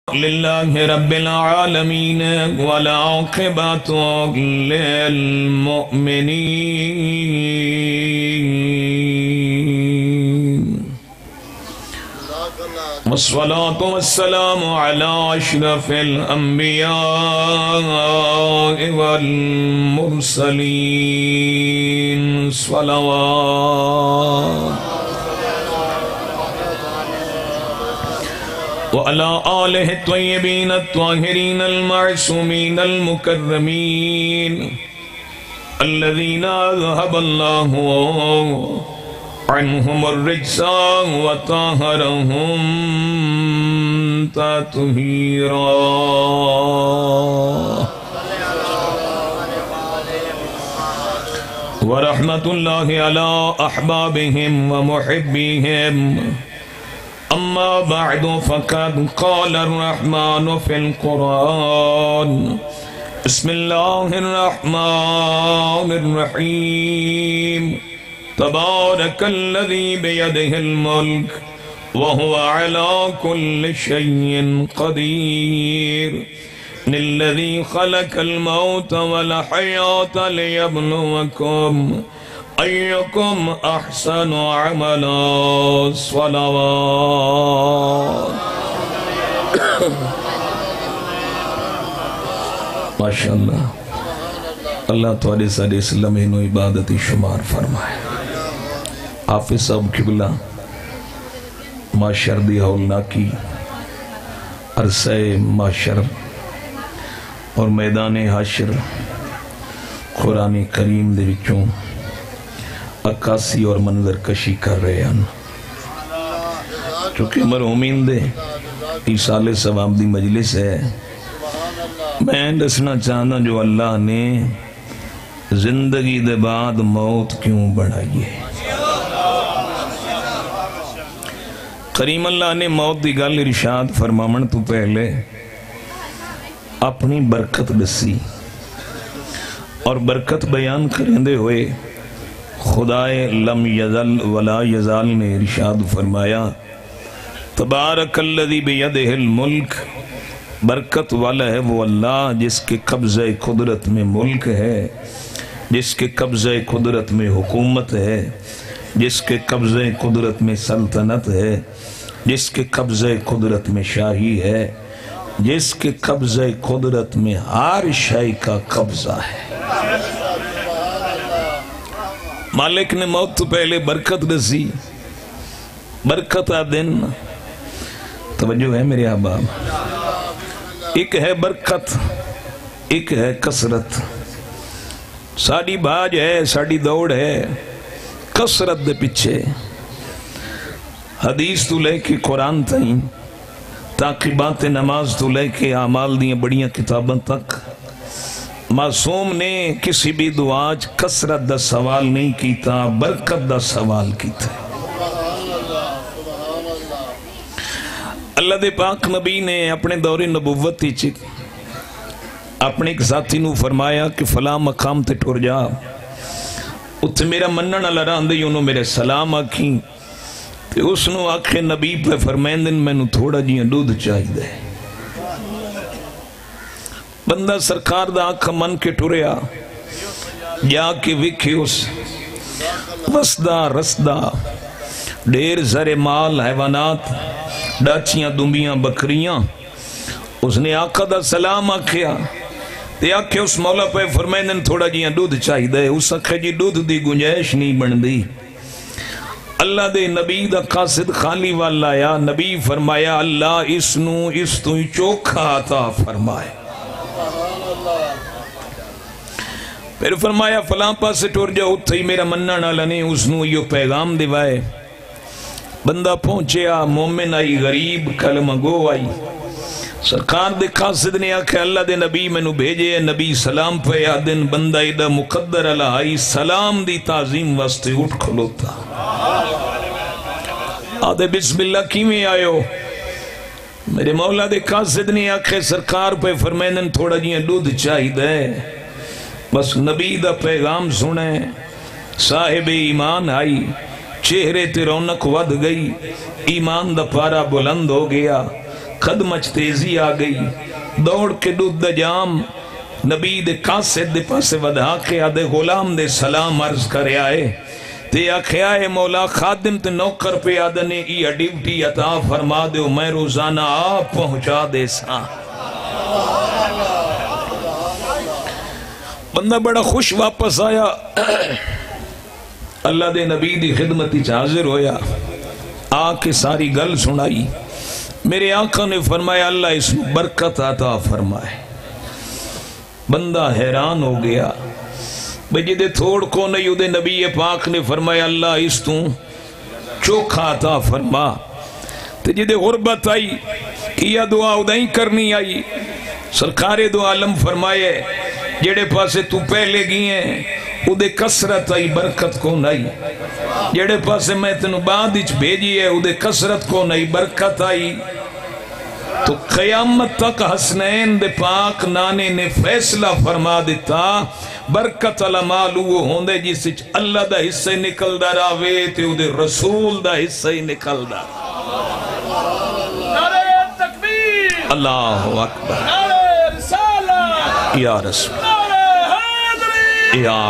للہ رب العالمین والعاقبۃ للمؤمنین والصلاة والسلام على أشرف الأنبياء والمرسلين صلوات وعلى آله الطيبين الطاهرين المعصومين المكرمين الذين أذهب الله عنهم الرجس وطهرهم تطهيرا ورحمة الله على أحبابهم ومحبيهم أما بعد فقد قال الرحمن في القرآن بسم الله الرحمن الرحيم تبارك الذي بيده الملك وهو على كل شيء قدير الذي خلق الموت والحياة ليبلوكم أيكم أحسن عملا صلوات ما شاء اللہ اللہ تعالی صلی اسلام و عبادتی شمار فرمائے حافظ صاحب قبلہ معاشر دی ہولناکی عرصہ معاشر اور میدان حاشر قرآن کریم دے وچوں عکاسی اور منظر کشی کر رہے ہیں چونکہ مرحومین دے ایسال ثواب دی مجلس ہے میں دسنا چاہنا جو اللہ نے زندگی دے بعد موت کیوں بڑھائی ہے کریم اللہ نے موت دی گل ارشاد فرمامن تو پہلے اپنی برکت دسی اور برکت بیان کرندے ہوئے خدائے لم یزل ولا یزال نے ارشاد فرمایا تبارک الذی بیدہ الملک برکت والا ہے وہ اللہ جس کے قبضہ قدرت میں ملک ہے جس کے قبضہ قدرت میں حکومت ہے جس کے قبضہ قدرت میں سلطنت ہے جس کے قبضہ قدرت میں شاہی ہے جس کے قبضہ قدرت میں ہر شے کا قبضہ ہے مالک نے موت تو پہلے برکت دسی برکت دن توجہ ہے میرے احباب ایک ہے برکت ایک ہے کثرت ساڑی بھاج ہے ساڑی دوڑ ہے کثرت دے پیچھے حدیث تو لے کے قرآن تائیں تعقیبات نماز تو لے کے اعمال دیاں بڑیاں کتاباں تک معصوم نے کسی بھی دعاج کثرت دا سوال نہیں کیتا برکت دا سوال کیتا اللہ دے پاک نبی نے اپنے دور نبوت چک اپنے ایک ذاتی نو فرمایا کہ فلاں مقام تے ٹور جا اتھے میرا منن اللہ راندے انہوں میرے سلام آکھیں تے اس نو آکھے نبی پہ فرمائندن میں نو تھوڑا جیاں دودھ چاہی دے بندہ سرکار دا آنکھ من کے ٹوریا جا کے وکھے اس وسدہ رسدہ ڈیر زر مال حیوانات ڈاچیاں دنبیاں بکریاں اس نے آقا دا سلام آکھیا تے آکھے اس مولا پہ فرمائندن تھوڑا جیاں دودھ چاہی دے اس آکھے جی دودھ دی گنجائش نہیں بن دی اللہ دے نبی دا قاصد خالی والا یا نبی فرمایا اللہ اس تو چوکھا عطا فرمائے پھر فرمایا فلاں پاس ٹور جاؤ تھی میرا مننا نالا نے اس نو یہ پیغام دیوائے بندہ پہنچیا مومن آئی غریب کلمہ گو آئی سرکار دے قاصد نے آکھے اللہ دے نبی میں نو بھیجے نبی سلام پہ آدن بندہ ایدہ مقدر اللہ آئی سلام دی تعظیم واسطے اٹھ کھلوتا آدھے بسم اللہ کیویں آئے ہو میرے مولا دے قاصد نے آکھے سرکار پہ فرمائنن تھوڑا جیاں دودھ چاہی دے بس نبی دا پیغام سنے صاحب ایمان آئی چہرے تے رونق ود گئی ایمان دا پارا بلند ہو گیا قدمچ تیزی آ گئی، دوڑ کے دودھ دا جام نبی دے قاصد دے پاسے ودا کے آدھے غلام دے سلام عرض کرے آئے تے آکھے آئے مولا خادم تے نوکر پہ آدھنے ای ڈیوٹی عطا فرما دے میں روزانہ آپ پہنچا دے ساں۔ بندہ بڑا خوش واپس آیا، اللہ دے نبی دی خدمتی حاضر ہویا، آ کے ساری گل سنائی۔ میرے آقا نے فرمایا اللہ اس برکت عطا فرمائے۔ بندہ حیران ہو گیا، بھئی جدے تھوڑ کو نہیں ادھے نبی پاک نے فرمایا اللہ اس تو چوکھا عطا فرما، تے جدے غربت آئی کیا دعا ادھائیں کرنی آئی، سرکار دو عالم فرمائے جڑے پاسے تو پہلے گئی ہیں ادھے کسرت آئی برکت کو نہیں، جڑے پاسے میں تنو بعد اچ بھیجی ہے ادھے کسرت کو نہیں برکت آئی۔ تو قیامت تک حسنین دے پاک نانے نے فیصلہ فرما دیتا برکت علمال وہ ہوندے جس اچ اللہ دا حصہ نکل دا راوے تے ادھے رسول دا حصہ ہی نکل دا۔ نعرہ تکبیر، اللہ اکبر، نعرہ رسالہ، یا رسول، نعرہ حیدری، یا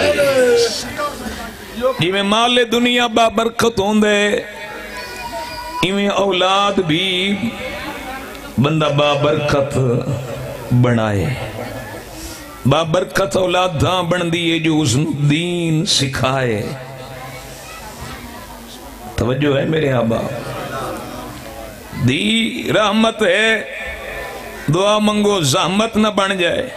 جی میں مال دنیا با برکت ہوندے ایویں اولاد بھی بندہ با برکت بنائے۔ با برکت اولاد تھا بن دیئے جو اس دین سکھائے۔ توجہ ہے میرے آبا، دی رحمت ہے، دعا منگو زحمت نہ بن جائے،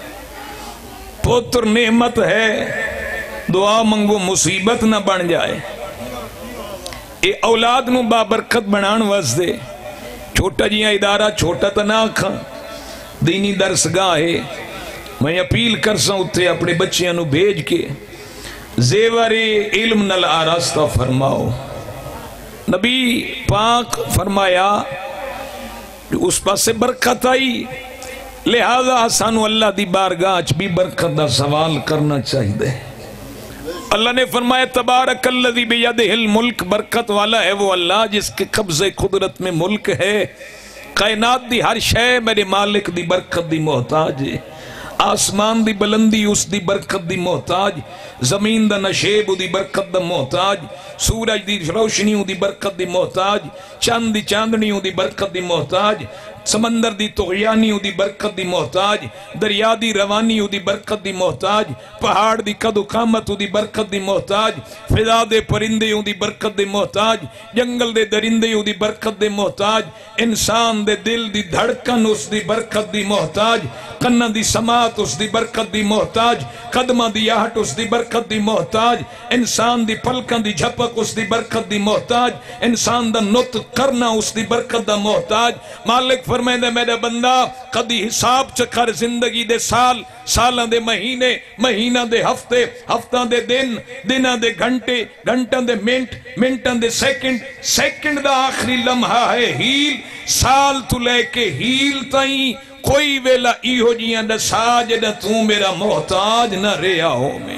پتر نعمت ہے، دعا منگو مصیبت نہ بن جائے۔ اے اولاد نو بابرکت بنان واسطے چھوٹا جیاں ادارہ چھوٹا تنا کھاں دینی درسگاہ ہے، میں اپیل کرساں اتے اپنے بچیاں نو بھیج کے زیور علم نل آراستہ فرماؤ۔ نبی پاک فرمایا اس پاس سے برکت آئی، لہذا سانو اللہ دی بارگاہ بھی برکت دا سوال کرنا چاہیے دے۔ اللہ نے فرمایا تبارک الذی بیدہ الملک، برکت والا ہے وہ اللہ جس کے قبضے قدرت میں ملک ہے۔ کائنات دی ہر شے میرے مالک دی برکت دی محتاج ہے، آسمان دی بلندی اس دی برکت دی محتاج، زمین دا نشیب دی برکت دا محتاج، سورج دی روشنی دی برکت دی محتاج، چاند دی چاندنی دی برکت دی محتاج، سمندر دی طغیانی دی برکت دی محتاج، دریا دی روانی دی برکت دی محتاج، پہاڑ دی قد و قامت دی برکت دی محتاج، فضا دے پرندے دی برکت دی محتاج، جنگل دے درندے دی برکت دی محتاج، انسان دے دل دی دھڑکن اس دی برکت دی محتاج، کنہ دی سماعت اس دی برکت دی محتاج، قدمہ دی آہٹ اس دی برکت دی محتاج، انسان دی پلکن دی جھپک اس دی برکت دی محتاج، انسان دا نطق کرنا اس دی برکت دا محتاج۔ مالک فرمائے دے میرے بندہ قدی حساب چکر زندگی دے سال، سالہ دے مہینے، مہینہ دے ہفتے، ہفتہ دے دن، دنہ دے گھنٹے، گھنٹہ دے منٹ، منٹہ دے سیکنڈ، سیکنڈ دا آخری لمحہ ہے ہیل، سال تو لے کے ہیل تائیں کوئی ویلا ایہو جیاں دا ساج دا تو میرا محتاج نہ رہا ہو میں۔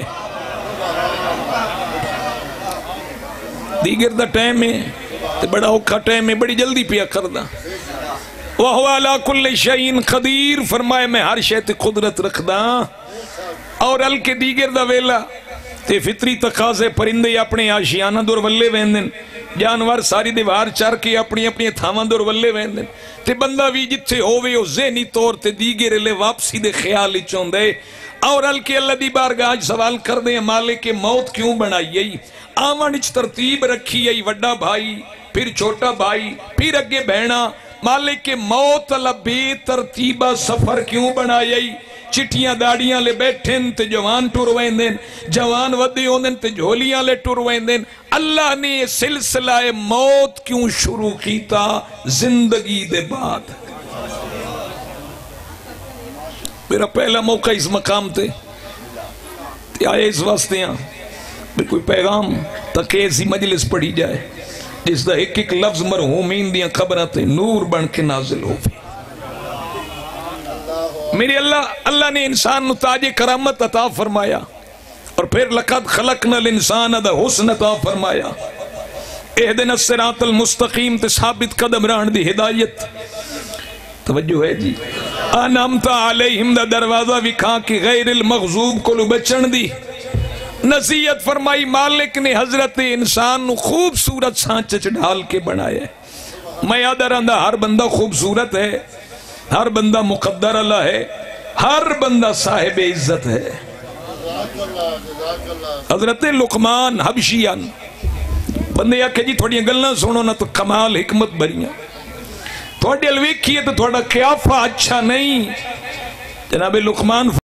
دیگر دا ٹائم ہے تے بڑا اوکھا ٹائم ہے، بڑی جلدی پیا کردہ۔ وَهُوَ عَلَىٰ كُلِّ شَيْءٍ قدیر، فرمائے میں ہر شے تے قدرت رکھدا اور الکے دیگر دا ویلا تے فطری تقاضے پرندے اپنے آشیانہ دور ولے ویندن، جانور ساری دیوار چار کے اپنی اپنی تھاواں دور ولے ویندن تے بندہ بھی جتھے ہووے او ذہنی طور تے دیگر لے واپسی دے خیال چوندے اور الکے اللہ دی بارگاہ سوال کر دے مالک موت کیوں بنائی ہے، آون اچ ترتیب رکھی ہے، وڈا بھائی پھر چھوٹا بھائی پھر اگے بہنا، مالک موت اللہ بے ترتیبہ سفر کیوں بنائی، چٹیاں داڑیاں لے بیٹھیں تے جوان ٹور ویندن، جوان ودی ہوندن تے جھولیاں لے ٹور ویندن۔ اللہ نے سلسلہ موت کیوں شروع کیتا زندگی دے بعد؟ میرا پہلا موقع اس مقام تے آئے اس واسطے ہیں کوئی پیغام تک ایسی مجلس پڑھی جائے جس دا ایک ایک لفظ مرحومین دیاں خبرات نور بن کے نازل ہو بھی۔ میرے اللہ نے انسان نو تاج کرامت عطا فرمایا اور پھر لقد خلقنا الانسان دا حسن عطا فرمایا، اہدنا الصراط المستقیم تے ثابت قدم رہن دی ہدایت، توجہ ہے جی انعمت علیہم دا دروازہ وکھا کہ غیر المغضوب کو بچن دی نصیحت فرمائی مالک نے حضرت انسان نو خوبصورت سانچے چ ڈھال کے بنایا ہے میں یاد رہندا ہر بندہ خوبصورت ہے ہر بندہ مقدر اللہ ہے ہر بندہ صاحب عزت ہے حضرت لقمان حبشیان بندے آکھے جی تھوڑی گلنا سنو نا تو کمال حکمت بریاں تھوڑی الویکھی ہے تو تھوڑا قیافہ اچھا نہیں جناب لقمان